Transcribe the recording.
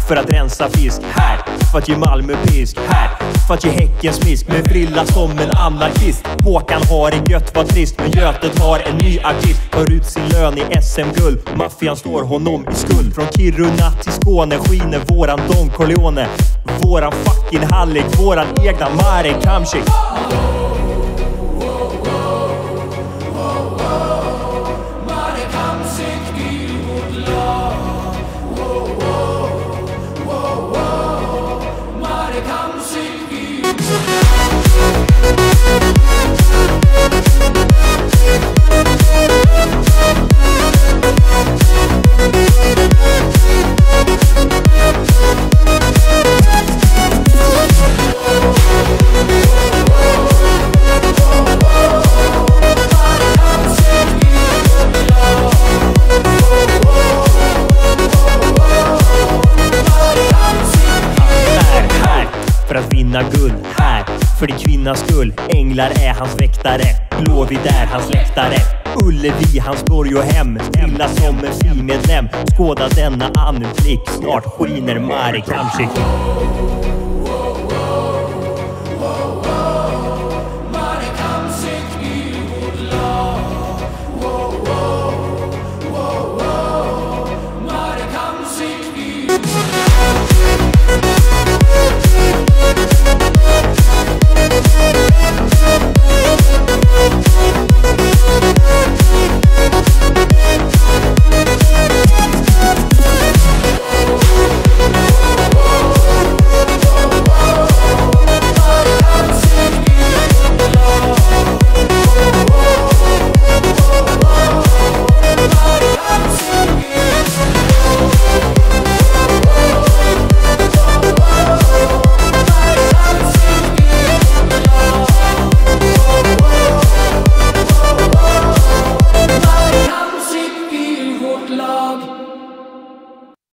för att rensa fisk. Här för att ge Malmö pisk. Här för att ge Häcken smisk med frilla som en anarkist. Håkan har det gött, var trist, men Götet har en ny artist. Tar ut sin lön i SM-guld, maffian står honom i skuld. Från Kiruna till Skåne skiner våran Don Corleone. Våran fucking Hallik, våran egna Marek Hamsik. För att vinna guld, här för din kvinnas skull. Änglar är hans väktare, Blåvitt är hans läktare. Ullevi hans borg och hem, stilla som en frimedlem. Skåda denna anblick, snart skiner Marek Hamsik. Marek Hamsik.